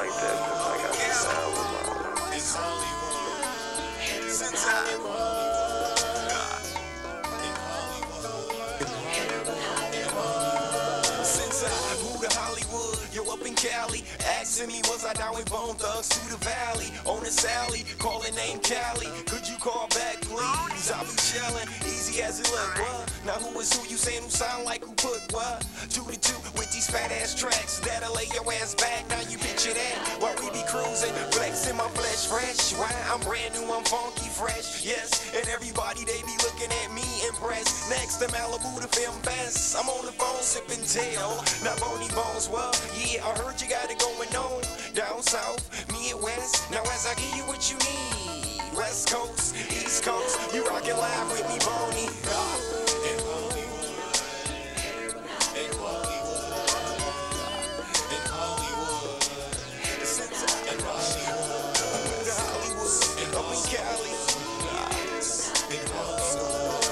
like that because I got the sound of mine. It's Hollywood. Since I moved to Hollywood, yo, up in Cali, asking me was I down with Bone Thugs to the Valley, on the Sally, calling name Cali, could you call back please? I'll be chillin', easy as it look, what? Now who is who you saying who sound like who put what? 2 to 2 with these fat ass tracks, that'll lay your ass back, now you picture that, while we be cruising, flexing my flesh fresh, why? I'm brand new, I'm funky fresh, yes, and everybody they be looking at me impressed, next to Malibu to Film Fest, I'm on the phone sipping tail, now Boney Bones, well, yeah, I heard you got it going on, down south, Midwest, now as I give you what you need, West Coast, East Coast, you rockin' live with me, Boney, in Hollywood, in Hollywood, in Hollywood, since I'm in Hollywood, to Hollywood, up in Cali, in Hollywood,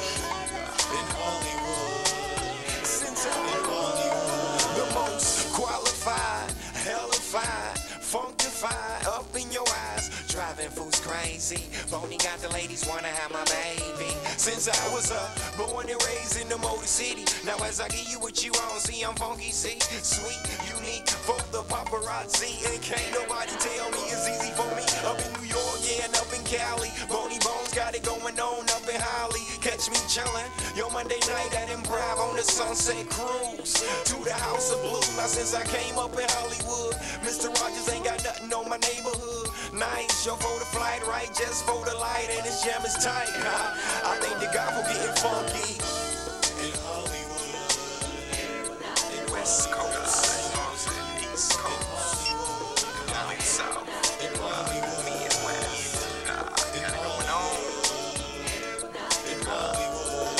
in Hollywood, since I'm in Hollywood, the most qualified, hellified, funkified, up in your eyes, driving fools crazy, Boney got the ladies wanna have my baby, since I was born and raised in the Motor City, now as I give you what you want, see I'm funky, see, sweet, unique, for the paparazzi, and can't nobody tell me it's easy for me, up in New York, yeah, and up in Cali, Boney Bones got it going on up in Holly, catch me chillin', yo, Monday night at Improv on the Sunset Cruise, to the House of Blues, now since I came up in Hollywood, Mr. Rogers ain't got nothing on my neighborhood, nice, yo, for the flight, right, just for the light, and this jam is tight, I thank the God for getting funky, in Hollywood, in West Coast, East Coast, down south, in Hollywood, Midwest, got it going on, in Hollywood,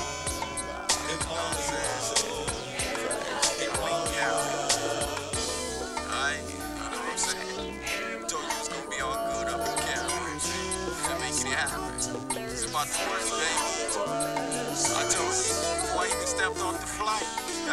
in Hollywood, in Cali, alright, you know what I'm saying, told you it's gonna be all good up in Cali, and making it happen, it's about the worst, baby, I told you, before I even stepped off the flight,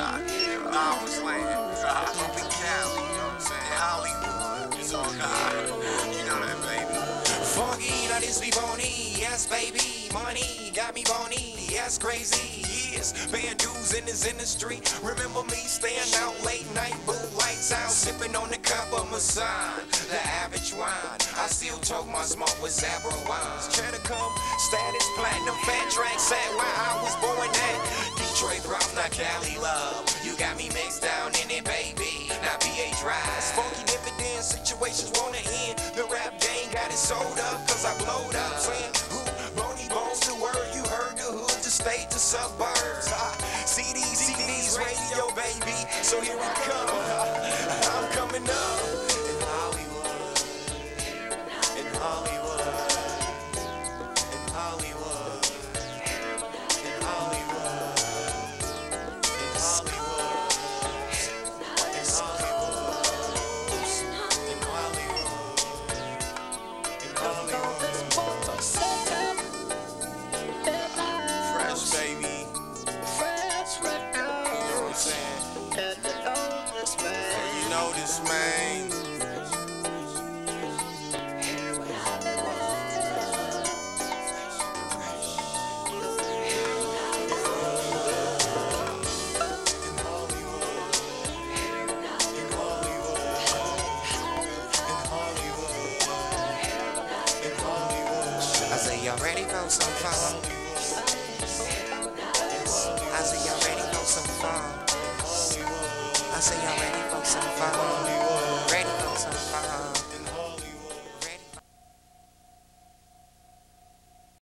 I was laying up in Cali, you know what I'm saying, Hollywood, it's all good, you know that, baby. Funky, now this be Boney, yes, baby, money, got me Boney, yes, crazy, yes, paying dues in this industry, remember me staying out late night, blue lights out, sipping on the cup of Masson, the average wine, I still talk my smoke with Zabra wines, try to come, status platinum, fan track, set where I was born at, Detroit prom, not Cali love, you got me mixed down in it, baby, not BH rise, funky dividend situations wanna end, the rap game got it sold up, cause I blowed up, saying, who, Boney Bones, the word, you heard the hood, the state, the suburbs, CDs, radio, baby, so here we come, I'm coming up, in Hollywood, in Hollywood, in Hollywood, in Hollywood, in Hollywood, in Hollywood, fresh, baby. You know what I'm saying? You know this, man. I say y'all ready for some fun? I say y'all ready for some fun? I say y'all ready for some fun?